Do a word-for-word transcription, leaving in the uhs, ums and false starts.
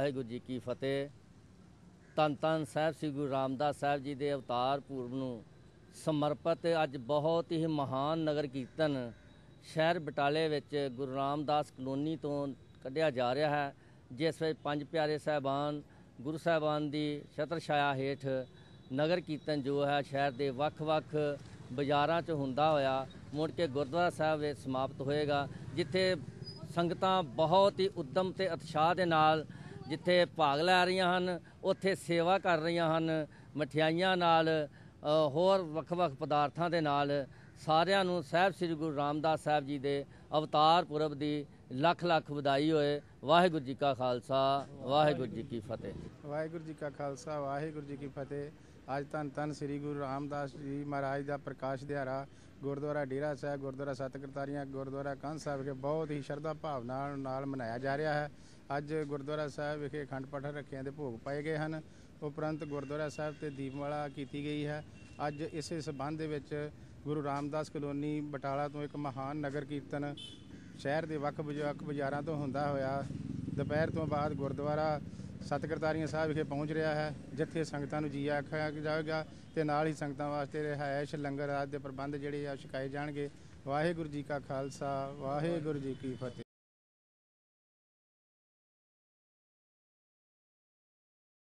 वाहिगुरू जी की फतेह। धन धन साहब श्री गुरु रामदास साहब जी के अवतार पूर्व ਨੂੰ समर्पित अज बहुत ही महान नगर कीर्तन शहर बटाले विच गुरु रामदास कलोनी तो कढ़िया जा रहा है, जिस वे पंज प्यारे साहबान गुरु साहबान की छत्र छाया हेठ नगर कीर्तन जो है शहर के ਵੱਖ-ਵੱਖ बाज़ारां च हुंदा होया मुड़ के गुरुद्वारा साहब विच समाप्त होएगा, जिथे संगतां बहुत ही उद्यम ते उत्साह दे नाल जिथे भाग लै रहीआं हन, उत्थे सेवा कर रहीआं हन। मठियाइयां नाल होर ਵੱਖ-ਵੱਖ पदार्थां दे नाल सारिआं नूं साहिब श्री गुरु रामदास साहब जी दे अवतार पुरब दी लख लख वधाई होए। वाहिगुरू जी का खालसा वाहिगुरू जी की फतेह। वाहिगुरू जी का खालसा वाहिगुरू जी की फतेह। अज धन धन श्री गुरु रामदास जी महाराज का प्रकाश दिहाड़ा गुरुद्वारा डेरा साहब, गुरुद्वारा सत करतारियां, गुरुद्वारा कंध साहब के बहुत ही श्रद्धा भावना नाल मनाया जा रहा है। अज गुरुद्वारा साहब विखे अखंड पाठ रखिया के भोग पाए गए हैं। उपरंत गुरुद्वारा साहब से दीपमाला की गई है। अज इस संबंध विच गुरु रामदास कलोनी बटाला तो एक महान नगर कीर्तन शहर के वक् वक् बाज़ारां तो हुंदा होया दोपहर तो बाद गुरुद्वारा सत करतारियां साहब विखे पहुँच रहा है, जिथे संगतां नूं जी आखिया जाएगा ते नाल ही संगतां वास्ते रिहायश लंगर आदि के प्रबंध जिहड़े आ छकाए जाणगे। वाहिगुरू जी का खालसा वाहिगुरू जी की फतेह।